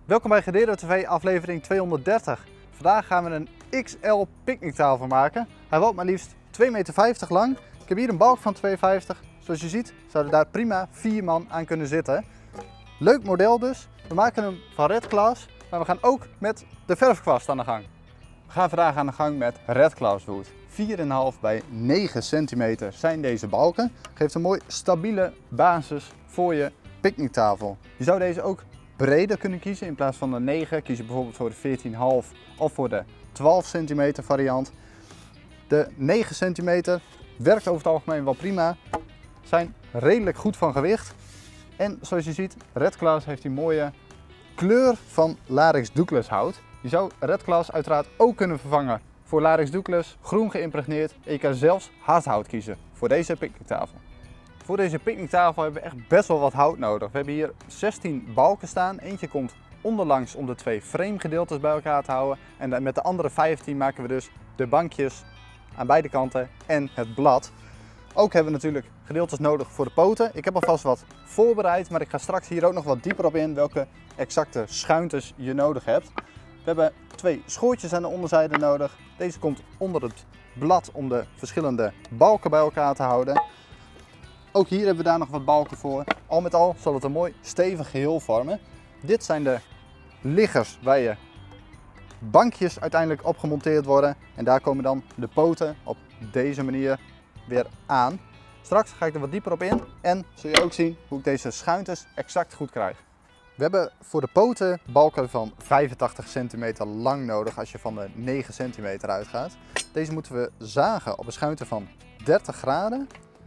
Welkom bij Gedero TV aflevering 230. Vandaag gaan we een XL picknicktafel maken. Hij wordt maar liefst 2,50 meter lang. Ik heb hier een balk van 2,50 meter. Zoals je ziet zouden daar prima 4 man aan kunnen zitten. Leuk model dus. We maken hem van Red Class, maar we gaan ook met de verfkwast aan de gang. We gaan vandaag aan de gang met Red Class wood. 4,5 bij 9 centimeter zijn deze balken. Geeft een mooi stabiele basis voor je picknicktafel. Je zou deze ook breder kunnen kiezen. In plaats van de 9 kies je bijvoorbeeld voor de 14,5 of voor de 12 centimeter variant. De 9 centimeter werkt over het algemeen wel prima. Zijn redelijk goed van gewicht. En zoals je ziet, Red Class heeft die mooie kleur van Larix Douglas hout. Je zou Red Class uiteraard ook kunnen vervangen voor Larix Douglas, groen geïmpregneerd. En je kan zelfs hardhout kiezen voor deze picknicktafel. Voor deze picknicktafel hebben we echt best wel wat hout nodig. We hebben hier 16 balken staan. Eentje komt onderlangs om de 2 framegedeeltes bij elkaar te houden. En met de andere 15 maken we dus de bankjes aan beide kanten en het blad. Ook hebben we natuurlijk gedeeltes nodig voor de poten. Ik heb alvast wat voorbereid, maar ik ga straks hier ook nog wat dieper op in welke exacte schuintes je nodig hebt. We hebben 2 schoortjes aan de onderzijde nodig. Deze komt onder het blad om de verschillende balken bij elkaar te houden. Ook hier hebben we daar nog wat balken voor. Al met al zal het een mooi stevig geheel vormen. Dit zijn de liggers waar je bankjes uiteindelijk op gemonteerd worden. En daar komen dan de poten op deze manier weer aan. Straks ga ik er wat dieper op in en zul je ook zien hoe ik deze schuintes exact goed krijg. We hebben voor de poten balken van 85 centimeter lang nodig als je van de 9 centimeter uitgaat. Deze moeten we zagen op een schuinte van 30 graden.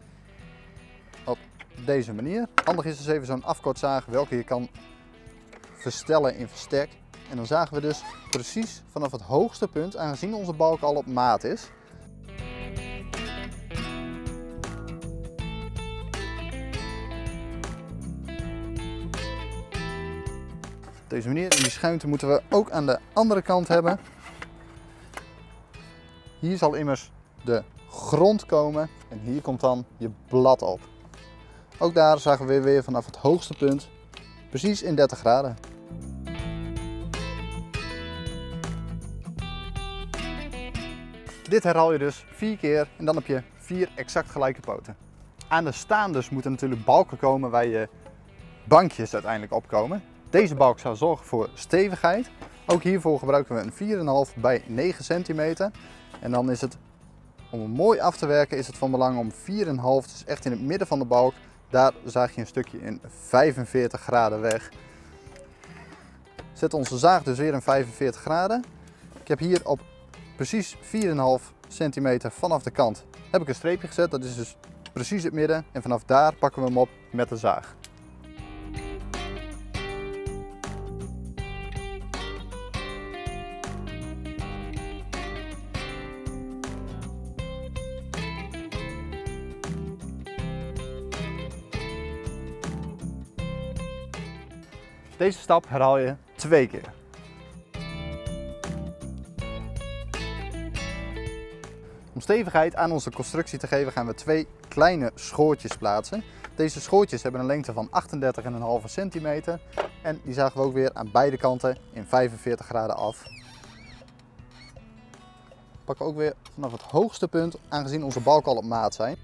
Op deze manier. Handig is dus even zo'n afkortzaag welke je kan verstellen in verstek. En dan zagen we dus precies vanaf het hoogste punt, aangezien onze balk al op maat is. Op deze manier. En die schuinte moeten we ook aan de andere kant hebben. Hier zal immers de grond komen en hier komt dan je blad op. Ook daar zagen we weer vanaf het hoogste punt, precies in 30 graden. Dit herhaal je dus 4 keer en dan heb je 4 exact gelijke poten. Aan de staanders moeten natuurlijk balken komen waar je bankjes uiteindelijk opkomen. Deze balk zal zorgen voor stevigheid. Ook hiervoor gebruiken we een 4,5 bij 9 centimeter. En dan is het, om hem mooi af te werken, is het van belang om 4,5, dus echt in het midden van de balk. Daar zaag je een stukje in 45 graden weg. Zet onze zaag dus weer in 45 graden. Ik heb hier op precies 4,5 centimeter vanaf de kant heb ik een streepje gezet. Dat is dus precies het midden. En vanaf daar pakken we hem op met de zaag. Deze stap herhaal je 2 keer. Om stevigheid aan onze constructie te geven gaan we 2 kleine schoortjes plaatsen. Deze schoortjes hebben een lengte van 38,5 centimeter en die zagen we ook weer aan beide kanten in 45 graden af. We pakken ook weer vanaf het hoogste punt, aangezien onze balken al op maat zijn.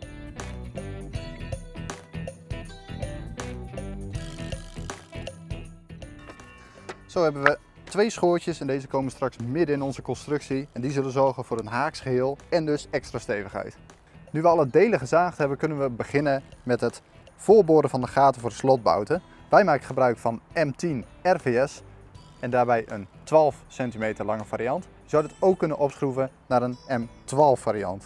Zo hebben we 2 schoortjes en deze komen straks midden in onze constructie en die zullen zorgen voor een haaks geheel en dus extra stevigheid. Nu we alle delen gezaagd hebben, kunnen we beginnen met het voorboren van de gaten voor de slotbouten. Wij maken gebruik van M10 RVS en daarbij een 12 centimeter lange variant. Je zou dit ook kunnen opschroeven naar een M12 variant.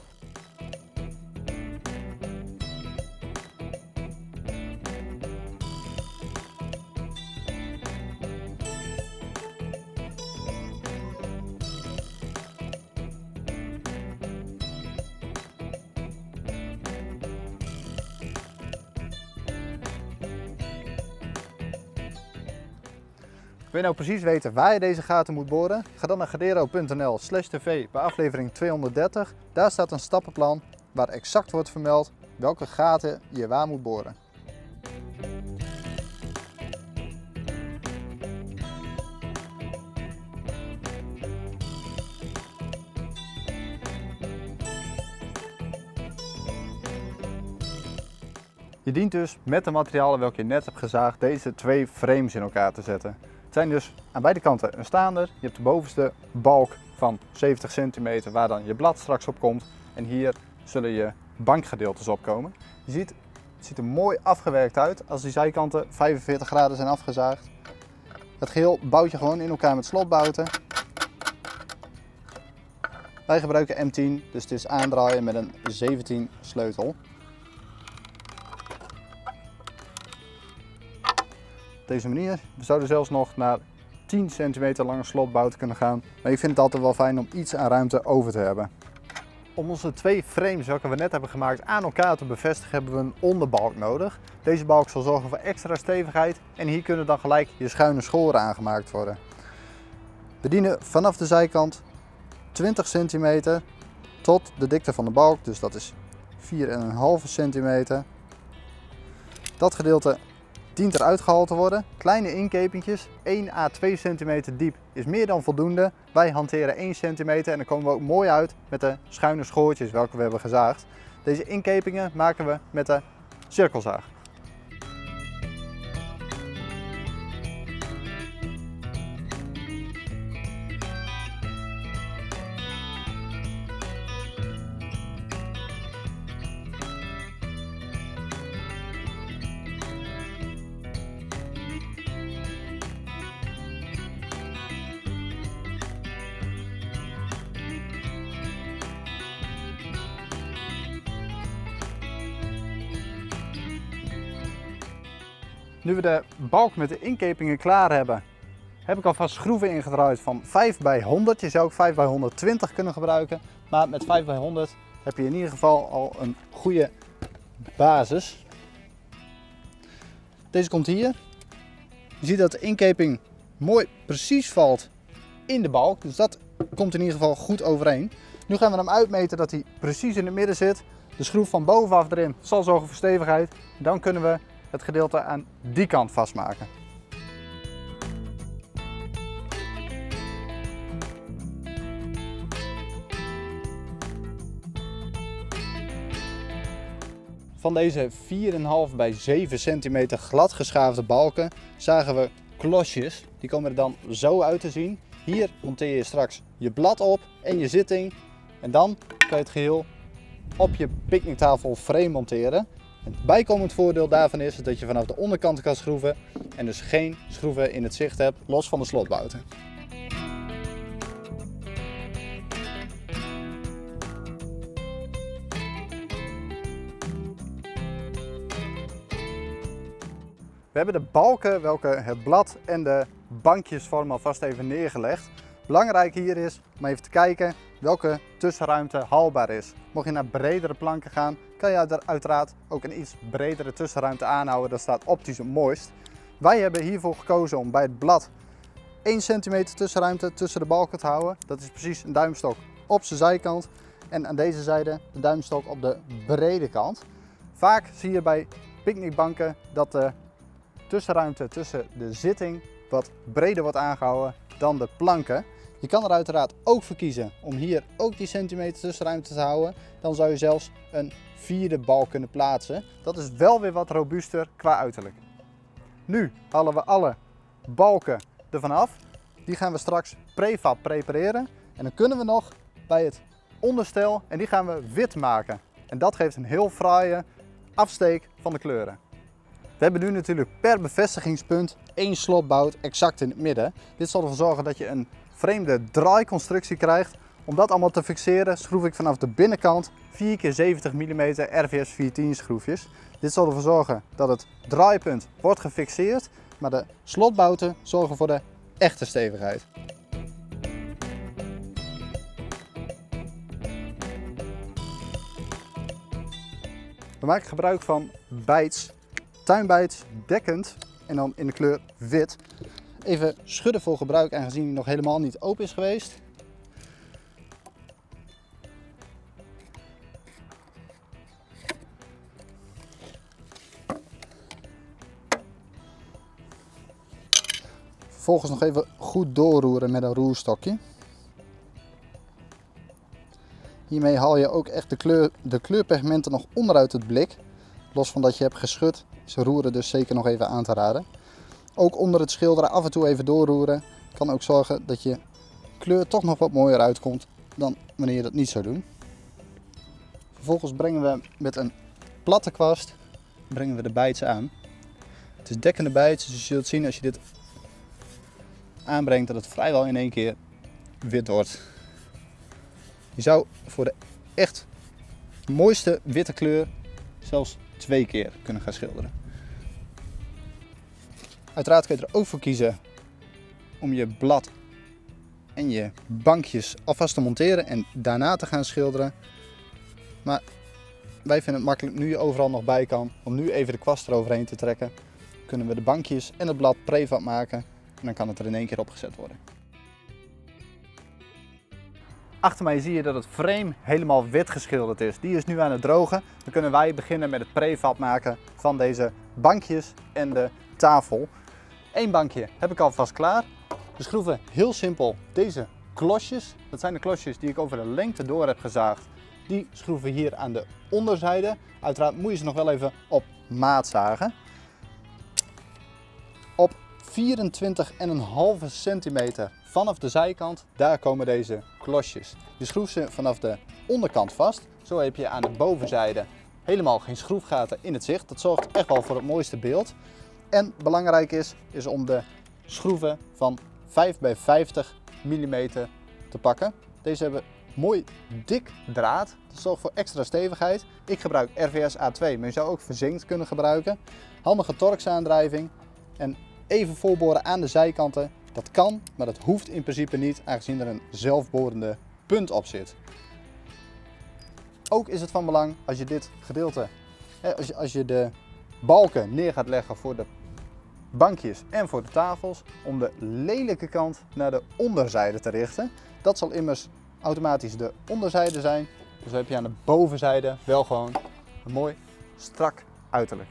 Wil je nou precies weten waar je deze gaten moet boren? Ga dan naar gedero.nl/tv bij aflevering 230. Daar staat een stappenplan waar exact wordt vermeld welke gaten je waar moet boren. Je dient dus met de materialen welke je net hebt gezaagd deze twee frames in elkaar te zetten. Het zijn dus aan beide kanten een staander. Je hebt de bovenste balk van 70 centimeter waar dan je blad straks op komt. En hier zullen je bankgedeeltes opkomen. Je ziet, het ziet er mooi afgewerkt uit als die zijkanten 45 graden zijn afgezaagd. Het geheel bouwt je gewoon in elkaar met slotbouten. Wij gebruiken M10, dus het is aandraaien met een 17 sleutel. Op deze manier. We zouden zelfs nog naar 10 centimeter lange slotbouten kunnen gaan. Maar ik vind het altijd wel fijn om iets aan ruimte over te hebben. Om onze twee frames welke we net hebben gemaakt aan elkaar te bevestigen hebben we een onderbalk nodig. Deze balk zal zorgen voor extra stevigheid en hier kunnen dan gelijk je schuine schoren aangemaakt worden. We dienen vanaf de zijkant 20 centimeter tot de dikte van de balk, dus dat is 4,5 centimeter. Dat gedeelte dient eruit gehaald te worden. Kleine inkepingjes, 1 à 2 centimeter diep is meer dan voldoende. Wij hanteren 1 centimeter en dan komen we ook mooi uit met de schuine schoortjes welke we hebben gezaagd. Deze inkepingen maken we met de cirkelzaag. Nu we de balk met de inkepingen klaar hebben, heb ik alvast schroeven ingedraaid van 5 bij 100. Je zou ook 5 bij 120 kunnen gebruiken, maar met 5 bij 100 heb je in ieder geval al een goede basis. Deze komt hier. Je ziet dat de inkeping mooi precies valt in de balk, dus dat komt in ieder geval goed overeen. Nu gaan we hem uitmeten dat hij precies in het midden zit. De schroef van bovenaf erin zal zorgen voor stevigheid. Dan kunnen we het gedeelte aan die kant vastmaken. Van deze 4,5 bij 7 centimeter glad geschaafde balken zagen we klosjes. Die komen er dan zo uit te zien. Hier monteer je straks je blad op en je zitting. En dan kan je het geheel op je picknicktafel frame monteren. Het bijkomend voordeel daarvan is dat je vanaf de onderkant kan schroeven en dus geen schroeven in het zicht hebt, los van de slotbouten. We hebben de balken welke het blad en de bankjes vormen alvast even neergelegd. Belangrijk hier is om even te kijken welke tussenruimte haalbaar is. Mocht je naar bredere planken gaan, kan je uiteraard ook een iets bredere tussenruimte aanhouden. Dat staat optisch het mooist. Wij hebben hiervoor gekozen om bij het blad 1 centimeter tussenruimte tussen de balken te houden. Dat is precies een duimstok op zijn zijkant. En aan deze zijde de duimstok op de brede kant. Vaak zie je bij picknickbanken dat de tussenruimte tussen de zitting wat breder wordt aangehouden dan de planken. Je kan er uiteraard ook voor kiezen om hier ook die centimeter tussenruimte te houden. Dan zou je zelfs een 4e balk kunnen plaatsen. Dat is wel weer wat robuuster qua uiterlijk. Nu halen we alle balken ervan af. Die gaan we straks prefab prepareren. En dan kunnen we nog bij het onderstel en die gaan we wit maken. En dat geeft een heel fraaie afsteek van de kleuren. We hebben nu natuurlijk per bevestigingspunt 1 slotbout exact in het midden. Dit zal ervoor zorgen dat je een vreemde draaiconstructie krijgt. Om dat allemaal te fixeren schroef ik vanaf de binnenkant 4 x 70 mm RVS 410 schroefjes. Dit zal ervoor zorgen dat het draaipunt wordt gefixeerd, maar de slotbouten zorgen voor de echte stevigheid. We maken gebruik van bijts, tuinbijts dekkend en dan in de kleur wit. Even schudden voor gebruik aangezien hij nog helemaal niet open is geweest. Vervolgens nog even goed doorroeren met een roerstokje. Hiermee haal je ook echt de kleurpigmenten nog onderuit het blik. Los van dat je hebt geschud, is roeren dus zeker nog even aan te raden. Ook onder het schilderen af en toe even doorroeren. Kan ook zorgen dat je kleur toch nog wat mooier uitkomt dan wanneer je dat niet zou doen. Vervolgens brengen we met een platte kwast de bijts aan. Het is dekkende bijts, dus je zult zien als je dit aanbrengt dat het vrijwel in één keer wit wordt. Je zou voor de echt mooiste witte kleur zelfs 2 keer kunnen gaan schilderen. Uiteraard kun je er ook voor kiezen om je blad en je bankjes alvast te monteren en daarna te gaan schilderen. Maar wij vinden het makkelijk, nu je overal nog bij kan, om nu even de kwast eroverheen te trekken. Kunnen we de bankjes en het blad prefab maken en dan kan het er in één keer opgezet worden. Achter mij zie je dat het frame helemaal wit geschilderd is. Die is nu aan het drogen. Dan kunnen wij beginnen met het prefab maken van deze bankjes en de tafel. Eén bankje heb ik alvast klaar. We schroeven heel simpel deze klosjes. Dat zijn de klosjes die ik over de lengte door heb gezaagd. Die schroeven hier aan de onderzijde. Uiteraard moet je ze nog wel even op maat zagen. Op 24,5 centimeter vanaf de zijkant, daar komen deze klosjes. Je schroeft ze vanaf de onderkant vast. Zo heb je aan de bovenzijde helemaal geen schroefgaten in het zicht. Dat zorgt echt wel voor het mooiste beeld. En belangrijk is om de schroeven van 5 bij 50 mm te pakken. Deze hebben mooi dik draad. Dat zorgt voor extra stevigheid. Ik gebruik RVS A2, maar je zou ook verzinkt kunnen gebruiken. Handige torxaandrijving en even voorboren aan de zijkanten. Dat kan, maar dat hoeft in principe niet, aangezien er een zelfborende punt op zit. Ook is het van belang als je dit gedeelte, als je de balken neer gaat leggen voor de bankjes en voor de tafels, om de lelijke kant naar de onderzijde te richten. Dat zal immers automatisch de onderzijde zijn. Dus dan heb je aan de bovenzijde wel gewoon een mooi strak uiterlijk.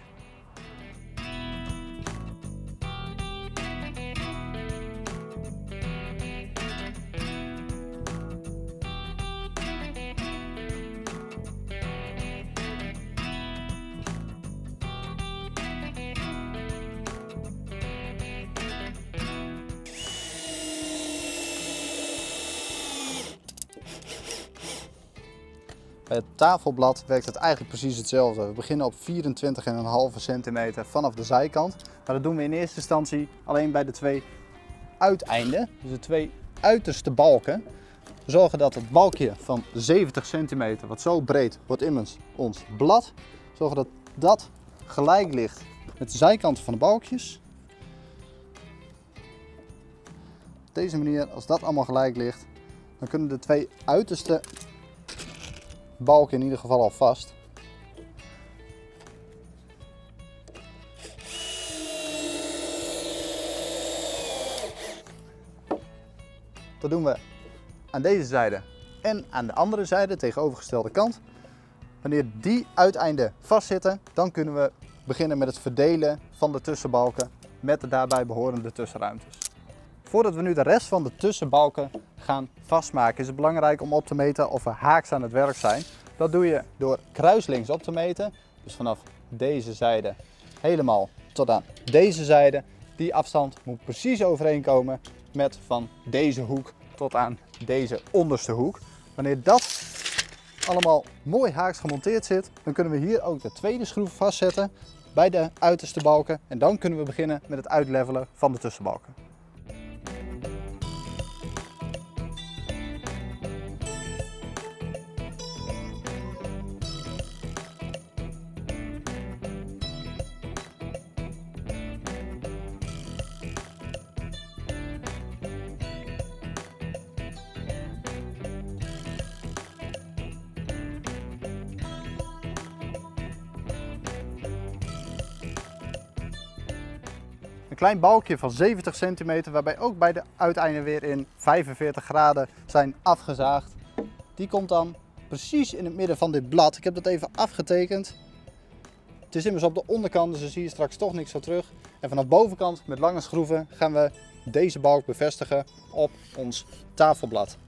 Bij het tafelblad werkt het eigenlijk precies hetzelfde. We beginnen op 24,5 centimeter vanaf de zijkant. Maar dat doen we in eerste instantie alleen bij de 2 uiteinden. Dus de 2 uiterste balken. We zorgen dat het balkje van 70 centimeter, wat zo breed wordt immers ons blad. Zorgen dat dat gelijk ligt met de zijkanten van de balkjes. Op deze manier, als dat allemaal gelijk ligt, dan kunnen de 2 uiterste balken in ieder geval al vast. Dat doen we aan deze zijde en aan de andere zijde, tegenovergestelde kant. Wanneer die uiteinden vastzitten, dan kunnen we beginnen met het verdelen van de tussenbalken met de daarbij behorende tussenruimtes. Voordat we nu de rest van de tussenbalken gaan vastmaken, is het belangrijk om op te meten of we haaks aan het werk zijn. Dat doe je door kruislinks op te meten. Dus vanaf deze zijde helemaal tot aan deze zijde. Die afstand moet precies overeenkomen met van deze hoek tot aan deze onderste hoek. Wanneer dat allemaal mooi haaks gemonteerd zit, dan kunnen we hier ook de tweede schroef vastzetten bij de uiterste balken. En dan kunnen we beginnen met het uitlevelen van de tussenbalken. Een klein balkje van 70 centimeter, waarbij ook bij de uiteinden weer in 45 graden zijn afgezaagd. Die komt dan precies in het midden van dit blad. Ik heb dat even afgetekend. Het is immers op de onderkant, dus dan zie je straks toch niks van terug. En vanaf bovenkant met lange schroeven gaan we deze balk bevestigen op ons tafelblad.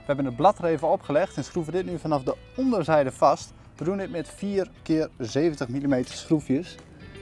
We hebben het blad er even opgelegd en schroeven dit nu vanaf de onderzijde vast. We doen dit met 4 keer 70 mm schroefjes.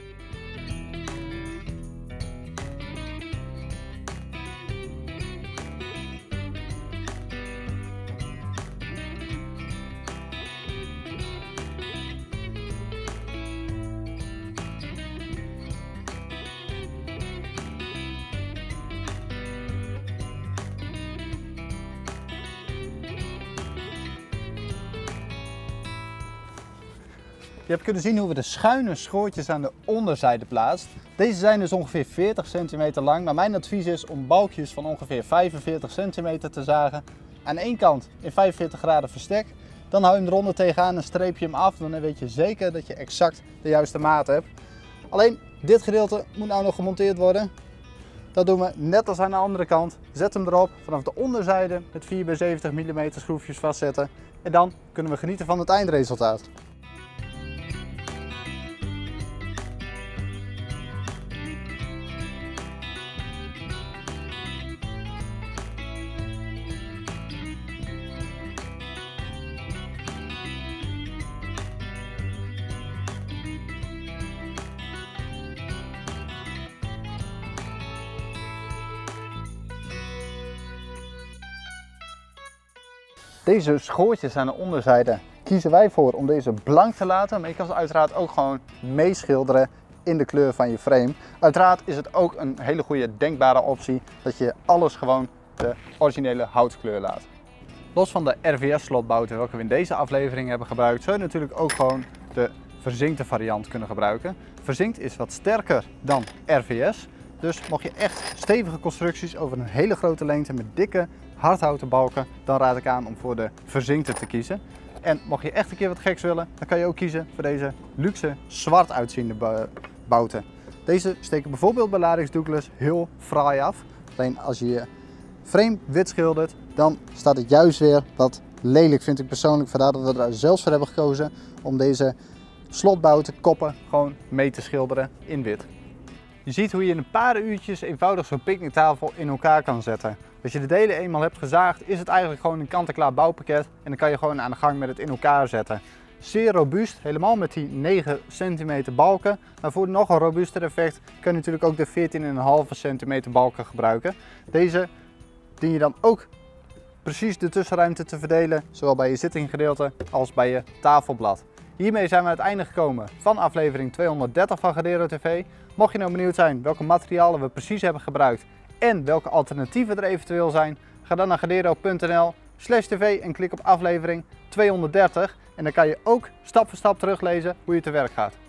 Je hebt kunnen zien hoe we de schuine schoortjes aan de onderzijde plaatsen. Deze zijn dus ongeveer 40 cm lang, maar mijn advies is om balkjes van ongeveer 45 cm te zagen. Aan één kant in 45 graden verstek. Dan hou je hem eronder tegenaan en streep je hem af. Dan weet je zeker dat je exact de juiste maat hebt. Alleen dit gedeelte moet nou nog gemonteerd worden. Dat doen we net als aan de andere kant. Zet hem erop, vanaf de onderzijde met 4 bij 70 mm schroefjes vastzetten. En dan kunnen we genieten van het eindresultaat. Deze schoortjes aan de onderzijde kiezen wij voor om deze blank te laten, maar je kan ze uiteraard ook gewoon meeschilderen in de kleur van je frame. Uiteraard is het ook een hele goede denkbare optie dat je alles gewoon de originele houtkleur laat. Los van de RVS slotbouten welke we in deze aflevering hebben gebruikt, zou je natuurlijk ook gewoon de verzinkte variant kunnen gebruiken. Verzinkt is wat sterker dan RVS, dus mocht je echt stevige constructies over een hele grote lengte met dikke hardhouten balken, dan raad ik aan om voor de verzinkte te kiezen. En mocht je echt een keer wat geks willen, dan kan je ook kiezen voor deze luxe zwart uitziende bouten. Deze steken bijvoorbeeld bij Larix Douglas heel fraai af. Alleen als je je frame wit schildert, dan staat het juist weer wat lelijk, vind ik persoonlijk. Vandaar dat we er zelfs voor hebben gekozen om deze slotbouten koppen gewoon mee te schilderen in wit. Je ziet hoe je in een paar uurtjes eenvoudig zo'n picknicktafel in elkaar kan zetten. Als je de delen eenmaal hebt gezaagd, is het eigenlijk gewoon een kant-en-klaar bouwpakket en dan kan je gewoon aan de gang met het in elkaar zetten. Zeer robuust, helemaal met die 9 cm balken. Maar voor nog een robuuster effect kan je natuurlijk ook de 14,5 cm balken gebruiken. Deze dien je dan ook precies de tussenruimte te verdelen, zowel bij je zittinggedeelte als bij je tafelblad. Hiermee zijn we aan het einde gekomen van aflevering 230 van Gadero TV. Mocht je nou benieuwd zijn welke materialen we precies hebben gebruikt en welke alternatieven er eventueel zijn, ga dan naar gadero.nl/tv en klik op aflevering 230. En dan kan je ook stap voor stap teruglezen hoe je te werk gaat.